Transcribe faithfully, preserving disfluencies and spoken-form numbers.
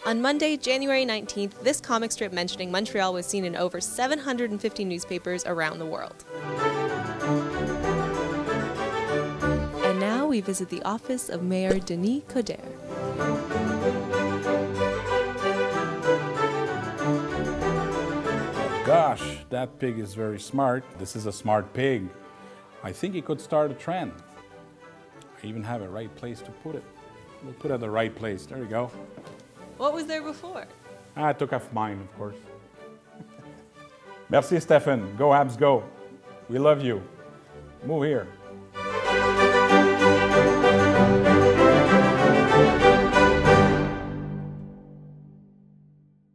On Monday, January nineteenth, this comic strip mentioning Montreal was seen in over seven hundred fifty newspapers around the world. And now we visit the office of Mayor Denis Coderre. Gosh, that pig is very smart. This is a smart pig. I think he could start a trend. I even have a right place to put it. We'll put it at the right place. There you go. What was there before? I took off mine, of course. Merci, Stephen. Go, Habs, go. We love you. Move here.